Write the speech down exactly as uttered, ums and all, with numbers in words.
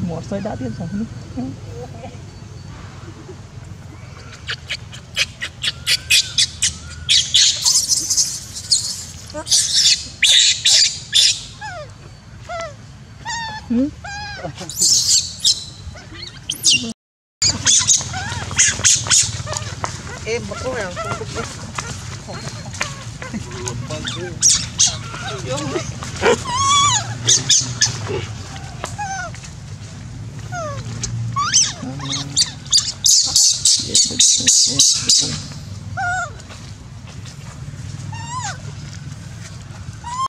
một xoay đã tiếp rồi. Ừ. Em mà có nào không có biết. Yes, yes, yes, yes.